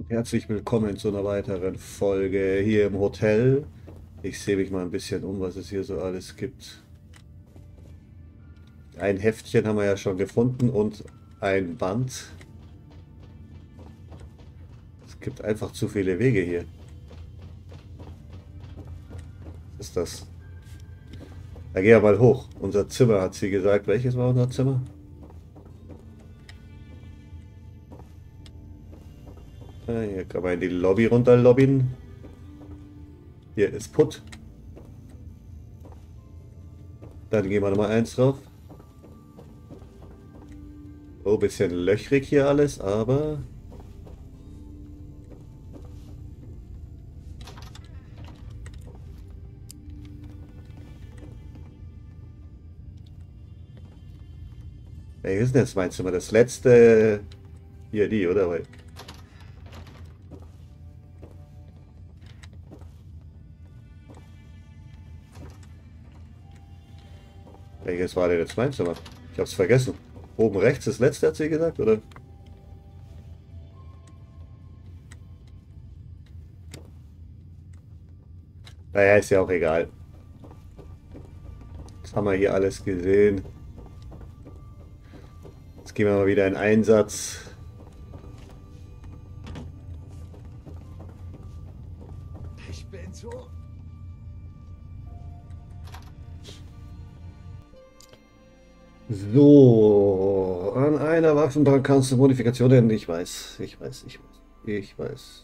Herzlich willkommen zu einer weiteren Folge hier im Hotel. Ich sehe mich mal ein bisschen um, was es hier so alles gibt. Ein Heftchen haben wir ja schon gefunden und ein Band. Es gibt einfach zu viele Wege hier. Was ist das? Da geh ja mal hoch. Unser Zimmer, hat sie gesagt. Welches war unser Zimmer? Hier kann man in die Lobby runterlobbyen. Hier ist Put. Dann gehen wir nochmal eins drauf. Oh, bisschen löchrig hier alles, aber... Welches ist denn jetzt mein Zimmer? Das letzte... Hier, die, oder? Welches war denn jetzt mein Zimmer? Ich hab's vergessen. Oben rechts das letzte, hat sie gesagt, oder? Naja, ist ja auch egal. Das haben wir hier alles gesehen. Jetzt gehen wir mal wieder in Einsatz. Ich bin so. So, an einer Waffenbank kannst du Modifikationen. Ich weiß, ich weiß, ich weiß, ich weiß.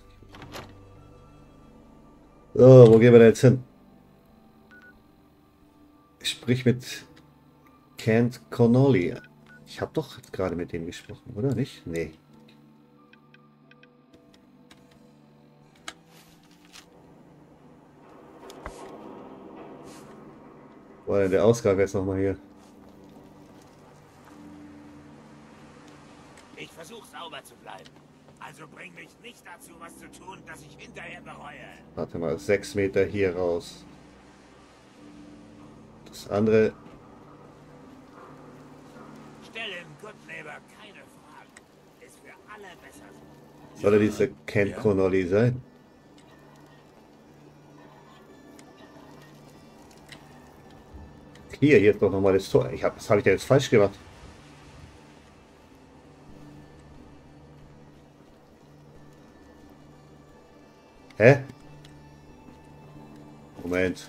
So, wo gehen wir denn jetzt hin? Sprich mit Kent Connolly. Ich habe doch jetzt gerade mit dem gesprochen, oder nicht? Nee. Wo war denn der Ausgang jetzt nochmal hier? Ich versuche sauber zu bleiben. Also bring mich nicht dazu, was zu tun, das ich hinterher bereue. Warte mal, 6 Meter hier raus. Das andere... Stellen Good Neighbor keine Fragen. Ist für alle besser so. Soll er dieser Kent Connolly sein? Hier ist doch nochmal das Tor. Was habe ich denn jetzt falsch gemacht? Hä? Moment.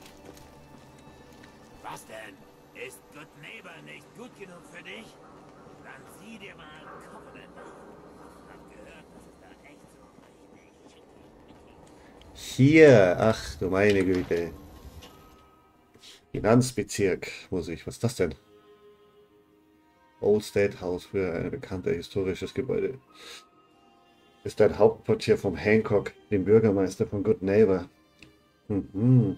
Was denn? Ist Good Neighbor nicht gut genug für dich? Dann sieh dir mal Covenant an. Hab gehört, dass es da echt so richtig Hier. Ach du meine Güte. Finanzbezirk. Muss ich. Was ist das denn? Old State House für ein bekanntes historisches Gebäude. Ist ein Hauptquartier vom Hancock, dem Bürgermeister von Good Neighbor. Mhm.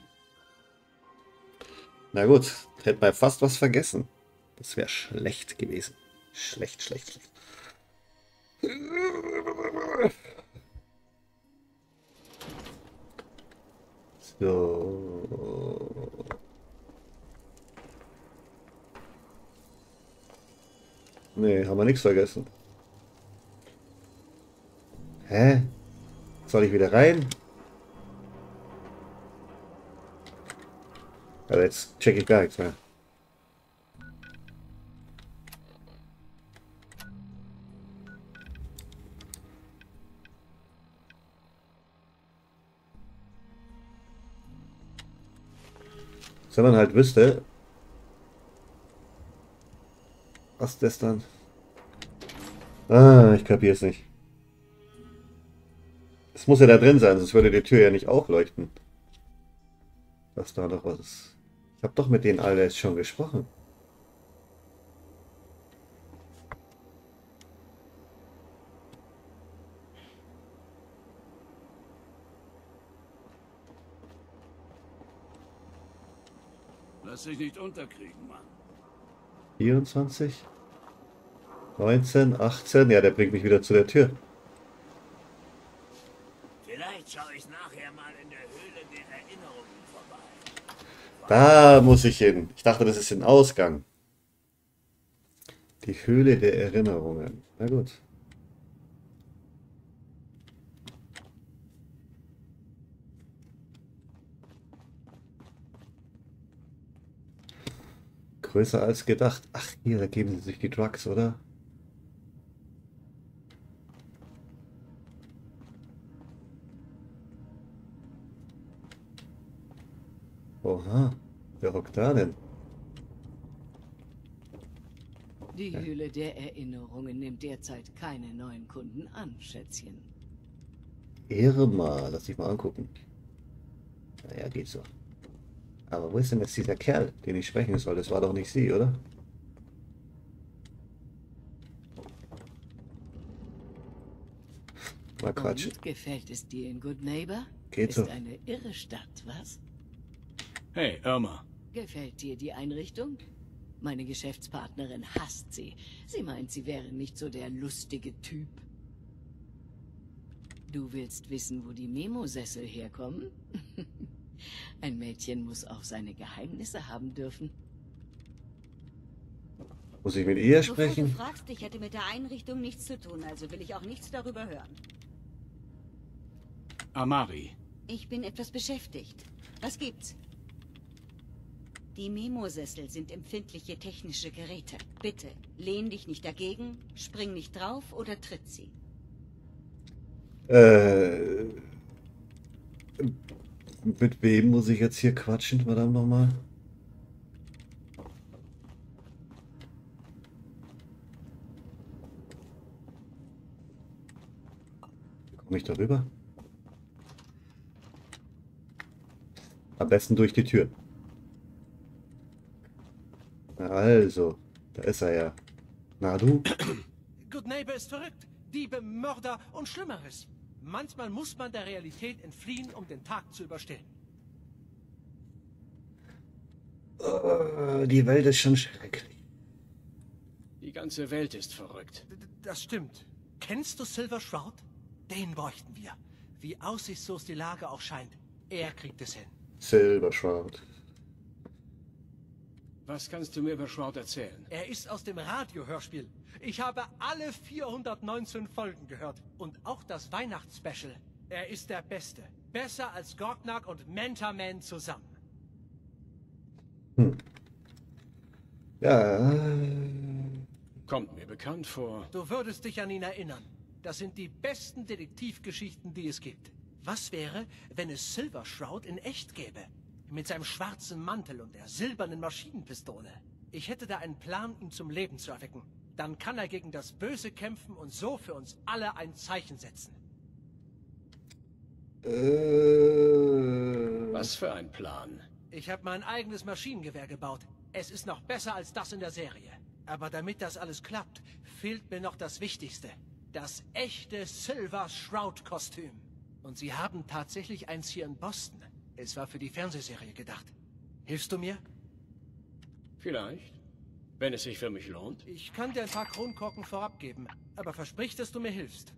Na gut, hätte man fast was vergessen. Das wäre schlecht gewesen. Schlecht, schlecht, schlecht. So. Nee, haben wir nichts vergessen. Hä? Soll ich wieder rein? Also jetzt check ich gar nichts mehr. Wenn man halt wüsste, was das dann... Ah, ich kapiere es nicht. Es muss ja da drin sein, sonst würde die Tür ja nicht aufleuchten. Was da noch was ist. Ich habe doch mit denen alle jetzt schon gesprochen. Lass dich nicht unterkriegen, Mann. 24, 19, 18. Ja, der bringt mich wieder zu der Tür. Vielleicht schaue ich nachher mal in der Höhle der Erinnerungen vorbei. Da muss ich hin. Ich dachte, das ist ein Ausgang. Die Höhle der Erinnerungen. Na gut. größer als gedacht. Ach, hier, da geben sie sich die Drugs, oder? Oha, wer hockt da denn? Die Höhle der Erinnerungen nimmt derzeit keine neuen Kunden an, Schätzchen. Ehre mal, lass dich mal angucken. Naja, geht so. Aber wo ist denn jetzt dieser Kerl, den ich sprechen soll? Das war doch nicht sie, oder? Mal Quatsch. Und gefällt es dir in Good Neighbor? Geht Ist so. eine irre Stadt, was? Hey, Irma. Gefällt dir die Einrichtung? Meine Geschäftspartnerin hasst sie. Sie meint, sie wäre nicht so der lustige Typ. Du willst wissen, wo die Memo-Sessel herkommen? Ein Mädchen muss auch seine Geheimnisse haben dürfen. Muss ich mit ihr Bevor du sprechen? fragst, ich hätte mit der Einrichtung nichts zu tun, also will ich auch nichts darüber hören. Amari. Ich bin etwas beschäftigt. Was gibt's? Die Memo-Sessel sind empfindliche technische Geräte. Bitte, lehn dich nicht dagegen, spring nicht drauf oder tritt sie. Mit wem muss ich jetzt hier quatschen, verdammt nochmal? Wie komme ich darüber? Am besten durch die Tür. Also, da ist er ja. Na du? Good Neighbor ist verrückt. Diebe, Mörder und Schlimmeres. Manchmal muss man der Realität entfliehen, um den Tag zu überstehen. Die Welt ist schon schrecklich. Die ganze Welt ist verrückt. Das stimmt. Kennst du Silver Shroud? Den bräuchten wir. Wie aussichtslos die Lage auch scheint. Er kriegt es hin. Silver Shroud. Was kannst du mir über Shroud erzählen? Er ist aus dem Radiohörspiel. Ich habe alle 419 Folgen gehört. Und auch das Weihnachtsspecial. Er ist der Beste. Besser als Gorknak und Manta Man zusammen. Ja. Kommt mir bekannt vor. Du würdest dich an ihn erinnern. Das sind die besten Detektivgeschichten, die es gibt. Was wäre, wenn es Silver Shroud in echt gäbe? Mit seinem schwarzen Mantel und der silbernen Maschinenpistole. Ich hätte da einen Plan, ihn zum Leben zu erwecken. Dann kann er gegen das Böse kämpfen und so für uns alle ein Zeichen setzen. Was für ein Plan? Ich habe mein eigenes Maschinengewehr gebaut. Es ist noch besser als das in der Serie. Aber damit das alles klappt, fehlt mir noch das Wichtigste. Das echte Silver Shroud-Kostüm. Und sie haben tatsächlich eins hier in Boston. Es war für die Fernsehserie gedacht. Hilfst du mir? Vielleicht. Wenn es sich für mich lohnt. Ich kann dir ein paar Kronkorken vorab geben, aber versprich, dass du mir hilfst.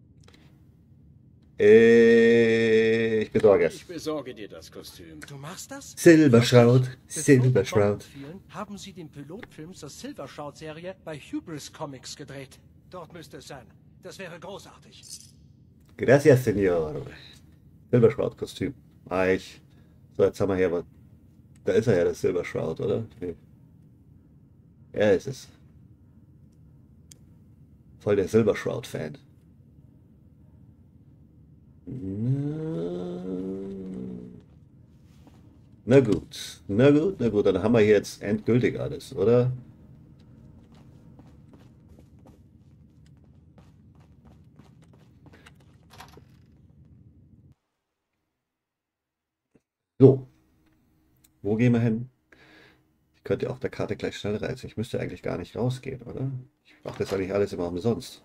Ich besorge es. Ich besorge dir das Kostüm. Du machst das? Silver Shroud. Wirklich? Silver Bevor die Shroud. Bomben fielen, haben sie den Pilotfilm zur Silver Shroud-Serie bei Hubris Comics gedreht. Dort müsste es sein. Das wäre großartig. Gracias, Senor. Silver Shroud Kostüm. Ich. So, jetzt haben wir hier was. Da ist er ja, das Silver Shroud, oder? Nee. Er ist es. Voll der Silver Shroud Fan. Na gut. Na gut, na gut. Dann haben wir jetzt endgültig alles, oder? So. Wo gehen wir hin? Ich könnte auf der Karte gleich schnell reisen. Ich müsste eigentlich gar nicht rausgehen, oder? Ich mache das eigentlich alles immer umsonst.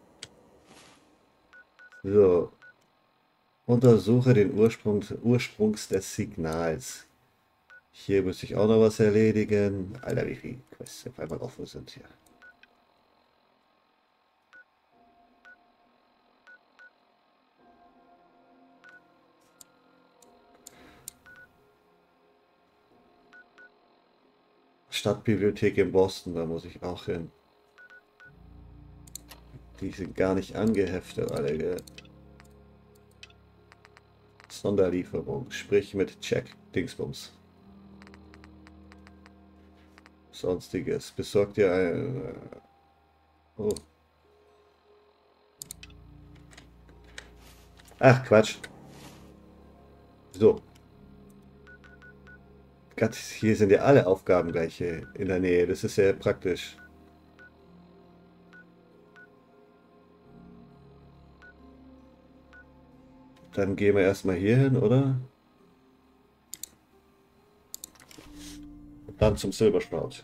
So. Untersuche den Ursprungs des Signals. Hier müsste ich auch noch was erledigen. Alter, wie viele Quests auf einmal offen sind hier. Stadtbibliothek in Boston, da muss ich auch hin. Die sind gar nicht angeheftet, alle, gell? Sonderlieferung, sprich mit Check Dingsbums. Sonstiges. Besorgt ihr ein... Oh. Ach, Quatsch. So. Gott, hier sind ja alle Aufgaben gleich in der Nähe. Das ist sehr praktisch. Dann gehen wir erstmal hier hin, oder? Und dann zum Silver Shroud.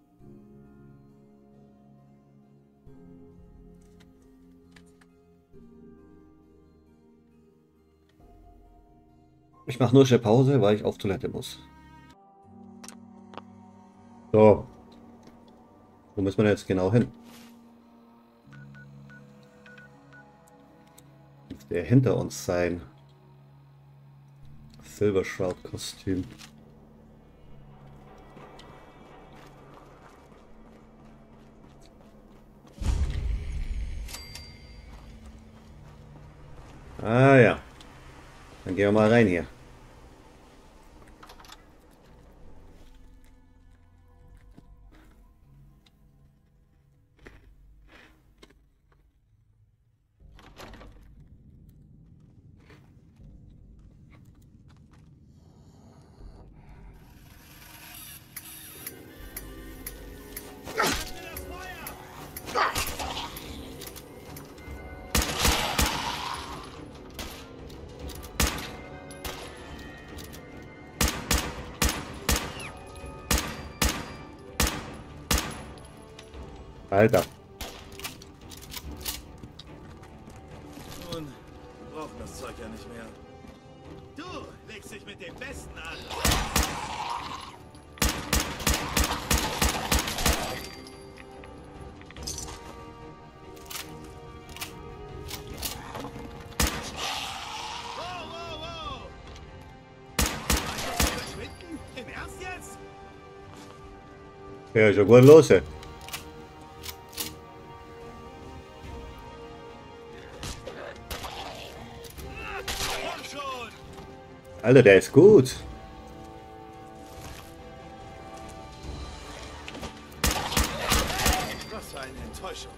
Ich mache nur schnell Pause, weil ich auf Toilette muss. So. Wo müssen wir jetzt genau hin? Der hinter uns sein. Silver Shroud Kostüm. Ah ja. Dann gehen wir mal rein hier. Alter. Nun, wir brauchen das Zeug ja nicht mehr. Du legst dich mit dem Besten an. Wow. Verschwinden? Im Ernst jetzt? Ja, schon gut los, ey. Alter, der ist gut. Was für eine Enttäuschung.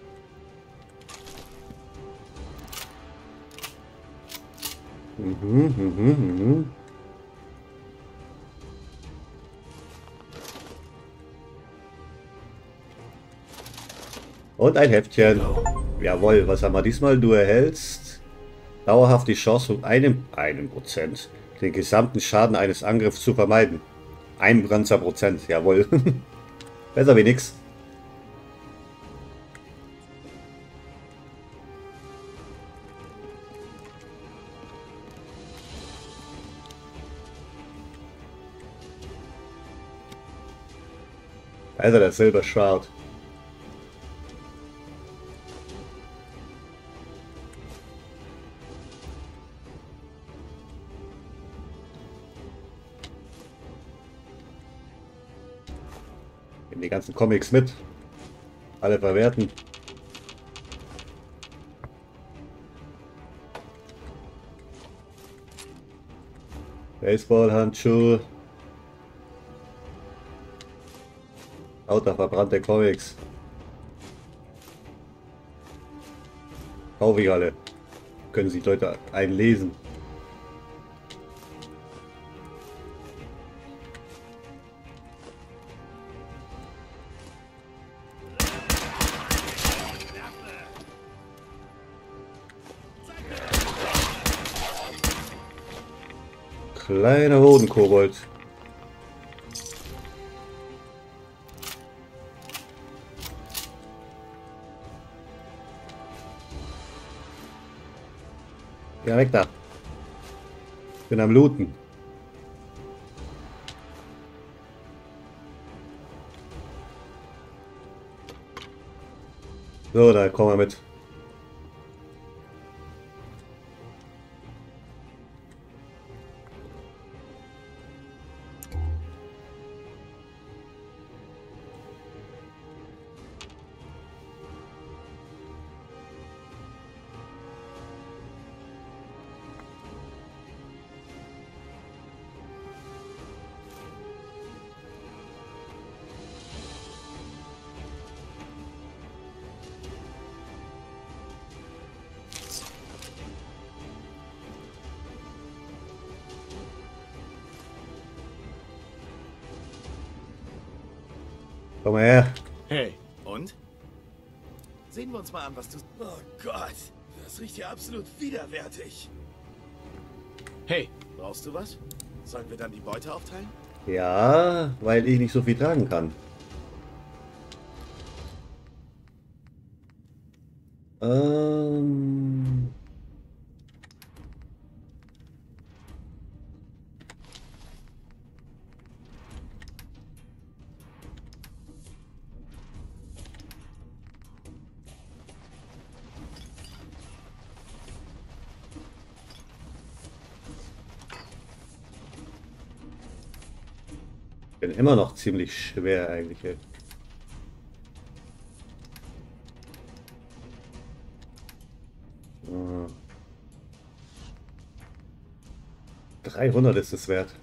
Und ein Heftchen. Jawohl, was haben wir diesmal? Du erhältst dauerhaft die Chance von einem Prozent den gesamten Schaden eines Angriffs zu vermeiden. 1%, jawohl. Besser wie nix. Also der Silver Shroud. Nehmen die ganzen Comics mit. Alle verwerten. Baseballhandschuh. Lauter verbrannte Comics. Kaufe ich alle. Können sich Leute einlesen. Kleiner Hodenkobold. Ja, weg da. Bin am Looten. So, da kommen wir mit. Komm mal her. Hey. Und? Sehen wir uns mal an, was du... Oh Gott, das riecht hier absolut widerwärtig. Hey, brauchst du was? Sollen wir dann die Beute aufteilen? Ja, weil ich nicht so viel tragen kann. Ähm... Bin immer noch ziemlich schwer eigentlich. Ey. Ah. 300 ist es wert.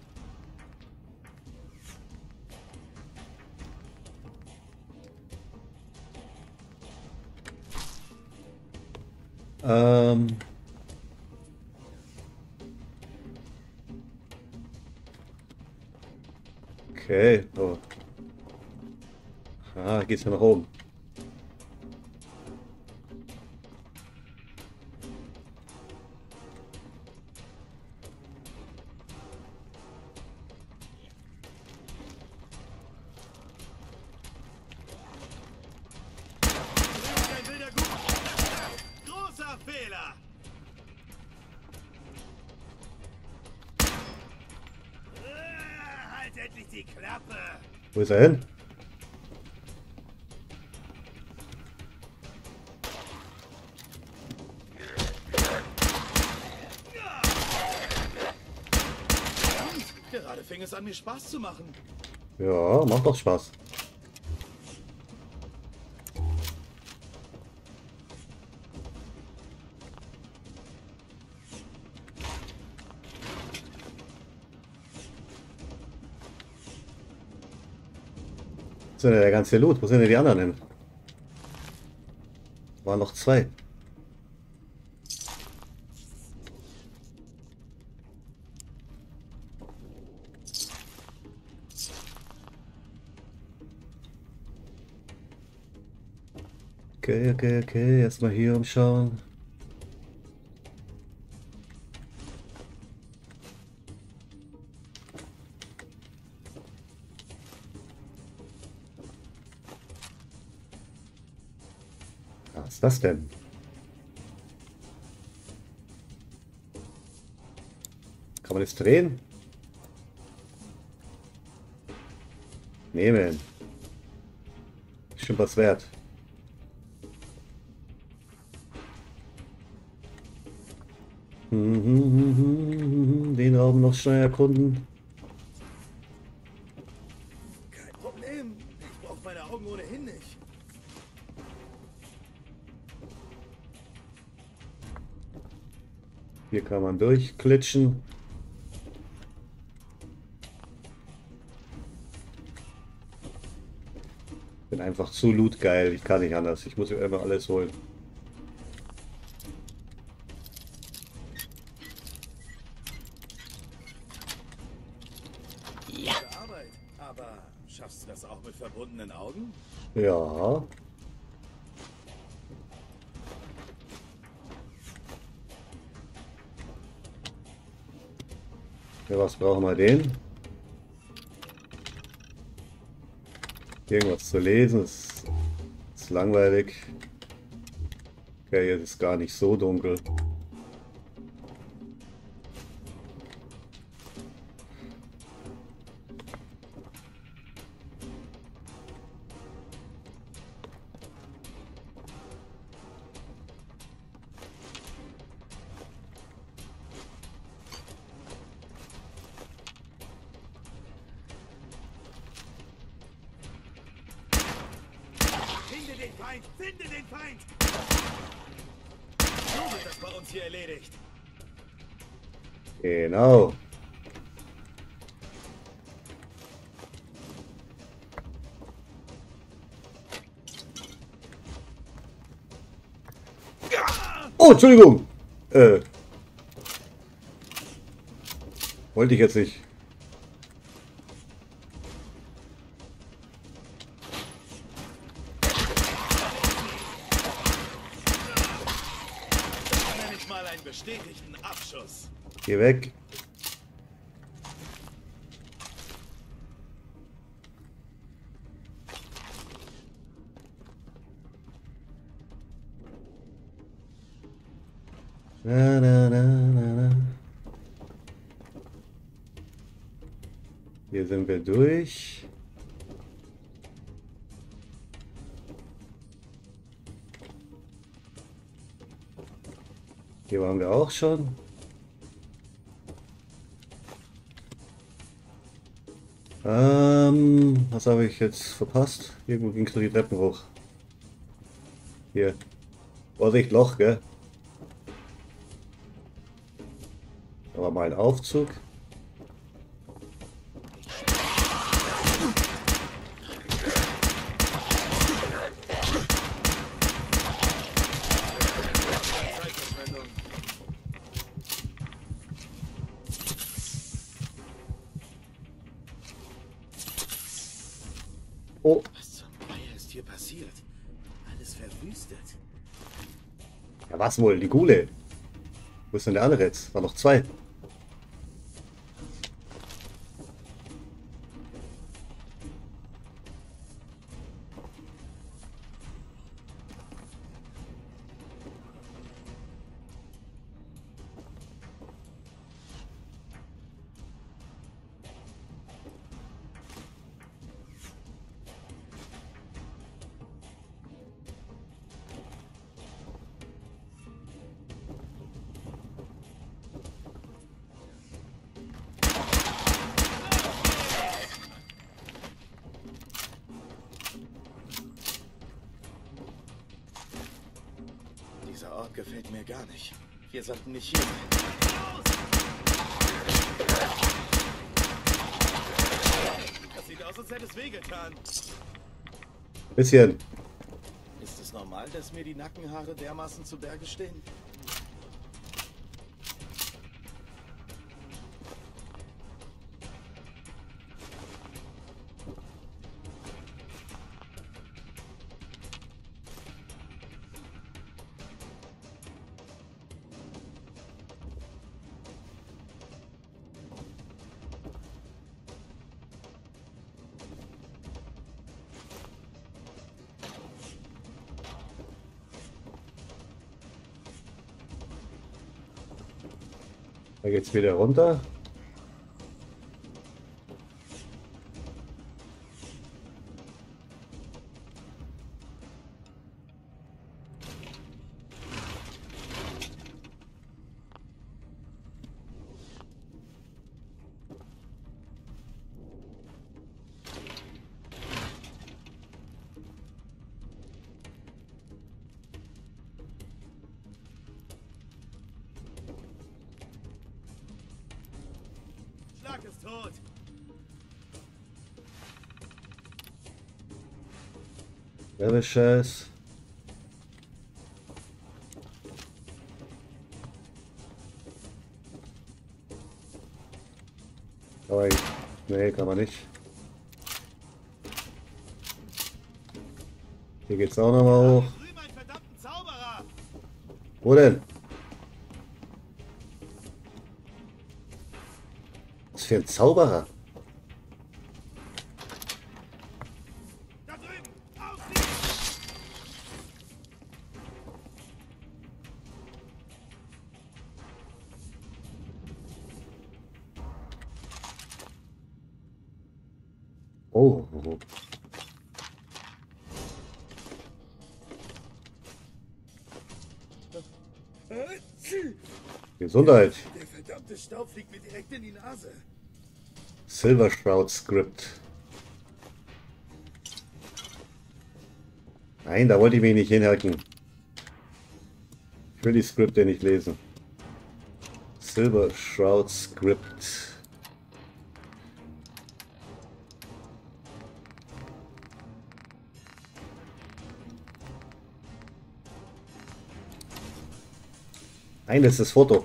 Okay. Oh. Ah, geht's ja nach oben. Ein wilder Gut. Großer Fehler. Halt endlich die Klappe. Wo ist er hin? Gerade fing es an, mir Spaß zu machen. Ja, macht doch Spaß. Wo ist denn der ganze Loot? Wo sind denn die anderen hin? Waren noch zwei. Okay. Erstmal hier umschauen. Was ist das denn? Kann man das drehen? Nehmen. Schon was wert. Den Raum noch schnell erkunden. Kein Problem. Ich brauche meine Augen ohnehin nicht. Hier kann man durchklitschen. Bin einfach zu lootgeil. Ich kann nicht anders. Ich muss mir einfach alles holen. Gute Arbeit. Aber schaffst du das auch mit verbundenen Augen? Ja. Für was brauchen wir den? Irgendwas zu lesen ist langweilig. Okay, jetzt ist gar nicht so dunkel. Finde den Feind! Finde den Feind! So wird das bei uns hier erledigt. Genau. Oh, Entschuldigung. Wollte ich jetzt nicht. mal einen bestätigten Abschuss. Geh weg. Na, na, na, na, na. Hier sind wir durch. Hier waren wir auch schon. Was habe ich jetzt verpasst? Irgendwo ging es nur die Treppen hoch. Hier. Vorsicht, Loch, gell? Aber mal ein Aufzug. Oh, Was zum Geier ist hier passiert? Alles verwüstet. ja was wohl? Die Gule. Wo ist denn der andere jetzt? War noch zwei. Dieser Ort gefällt mir gar nicht. Wir sollten nicht hier sein. Das sieht aus, als hätte es wehgetan. Bisschen. Ist es normal, dass mir die Nackenhaare dermaßen zu Berge stehen? Da geht's wieder runter. Schlag ist tot. Selbe Scheiß. Aber ich, nee, kann man nicht. Hier geht's auch nochmal hoch. Drüben einen verdammten Zauberer. Wo denn? Was für ein Zauberer? Da drüben. Auf sie. Oh. Gesundheit. Der verdammte Staub fliegt mir direkt in die Nase. Silver Shroud Script. Nein, da wollte ich mich nicht hinhacken. Ich will die Skripte nicht lesen. Silver Shroud Script. Nein, das ist das Foto.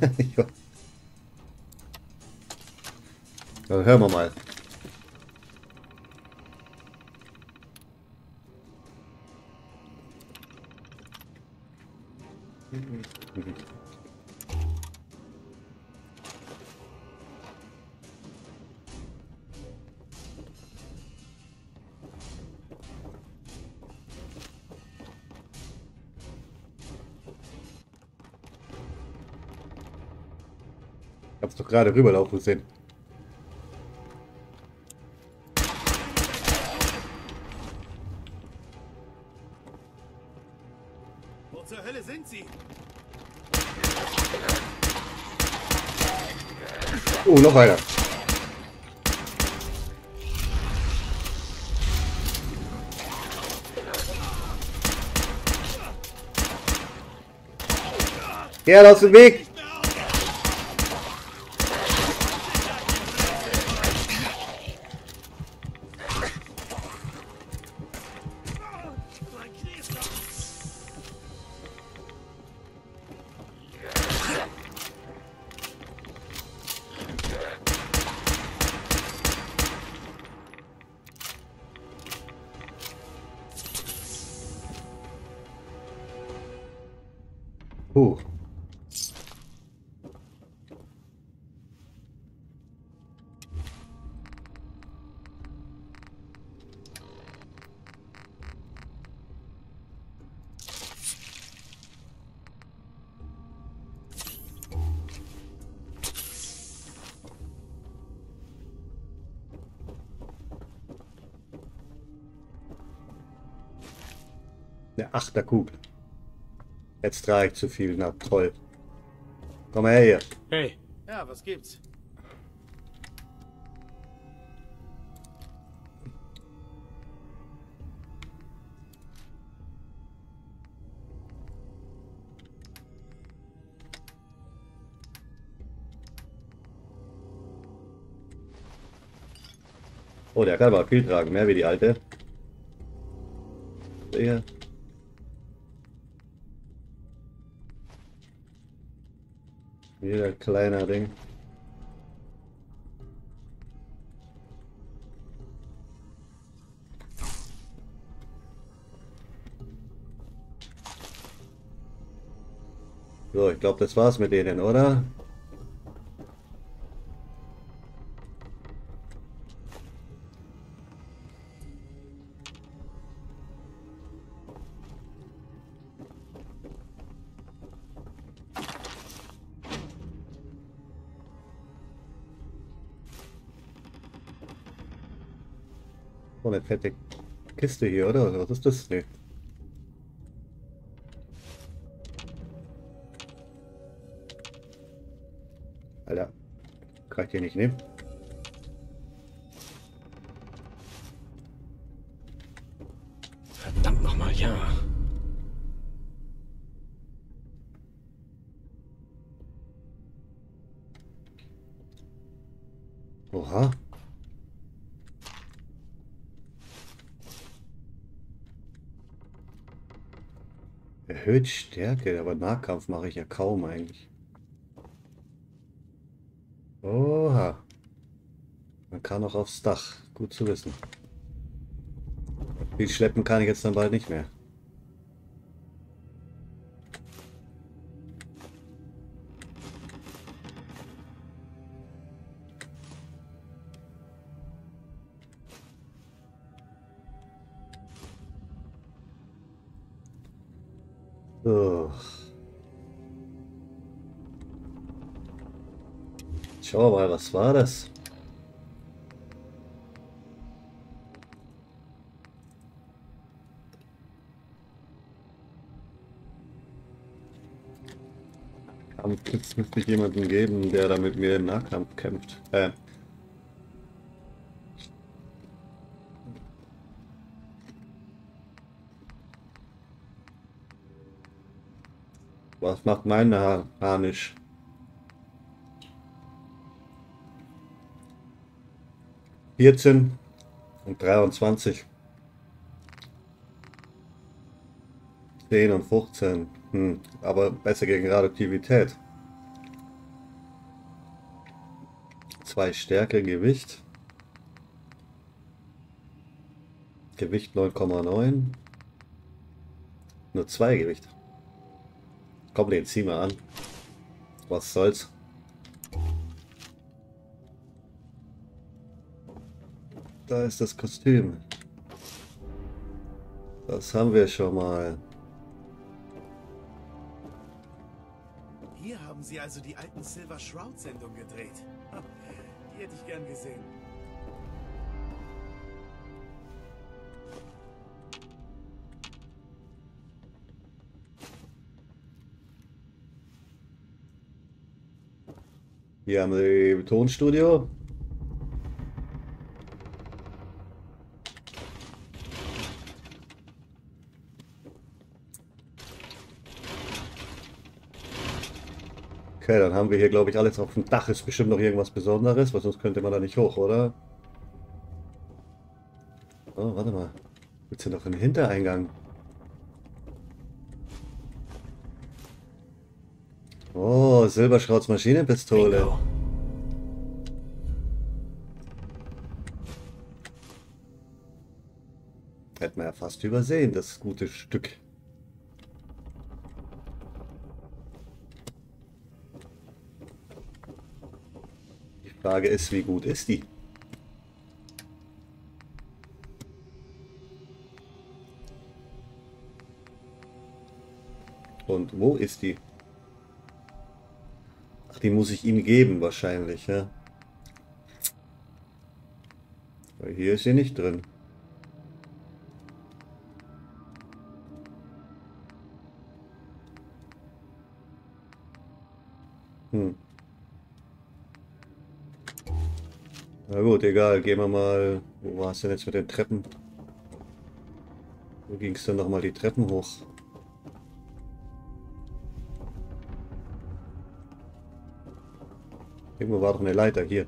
Dann hören wir mal. Mhm. Ich hab's doch gerade rüberlaufen sehen. Wo zur Hölle sind sie? Oh, noch einer. Geh aus dem Weg! Puh. Eine Achterkugel. Jetzt trage ich zu viel. Na toll. Komm her hier. Hey, Ja, was gibt's? Oh, der kann aber viel tragen. Mehr wie die alte. Hier. Wieder kleiner Ding. So, ich glaube, das war's mit denen, oder? So eine fette Kiste hier, oder? Was ist das? Nee. Alter, kann ich den nicht nehmen? verdammt nochmal, ja. Oha. Erhöht Stärke, aber Nahkampf mache ich ja kaum eigentlich. Oha. Man kann auch aufs Dach. Gut zu wissen. Viel schleppen kann ich jetzt dann bald nicht mehr. So. Schau mal, was war das? Jetzt müsste ich jemanden geben, der da mit mir im Nahkampf kämpft. Was macht mein Harnisch? (14) und 23. 10 und 15. Aber besser gegen Radioaktivität. 2 Stärke, Gewicht. Gewicht 9,9. Nur 2 Gewicht. Komm, den zieh mal an. Was soll's. Da ist das Kostüm. Das haben wir schon mal. Hier haben sie also die alten Silver Shroud-Sendungen gedreht. Die hätte ich gern gesehen. Hier haben wir die Tonstudio. Okay, dann haben wir hier, glaube ich, alles auf dem Dach. Ist bestimmt noch irgendwas Besonderes, weil sonst könnte man da nicht hoch, oder? Oh, warte mal. Gibt's hier noch einen Hintereingang? Oh, Silberschrauts Maschinenpistole. Bingo. Hätten wir ja fast übersehen, das gute Stück. Die Frage ist, wie gut ist die? Und wo ist die? Ach, die muss ich ihm geben wahrscheinlich, ja. Weil hier ist sie nicht drin. Na gut, egal, gehen wir mal. Wo war es denn jetzt mit den Treppen? Wo ging es denn nochmal die Treppen hoch? Irgendwo war doch eine Leiter hier.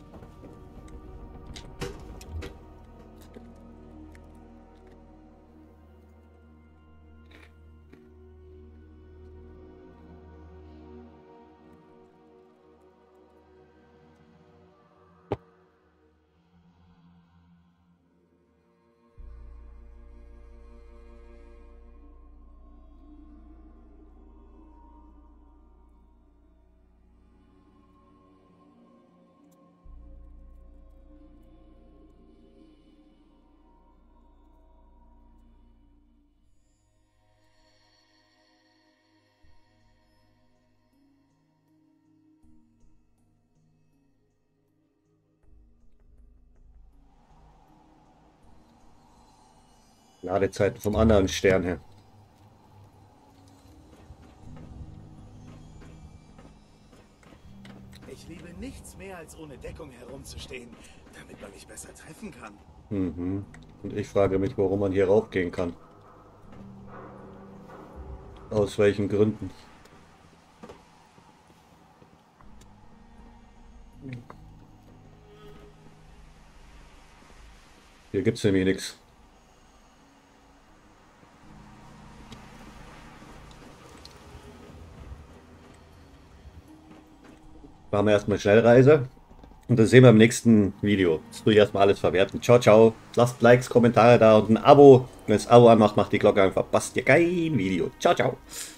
Ladezeiten vom anderen Stern her. Ich liebe nichts mehr, als ohne Deckung herumzustehen, damit man mich besser treffen kann. Mhm. Und ich frage mich, warum man hier raufgehen kann. Aus welchen Gründen? Hier gibt es nämlich nichts. Machen wir erstmal Schnellreise. Und das sehen wir im nächsten Video. Das tue ich erstmal alles verwerten. Ciao, ciao. Lasst Likes, Kommentare da und ein Abo. Wenn ihr das Abo anmacht, macht die Glocke an, verpasst ihr kein Video. Ciao, ciao.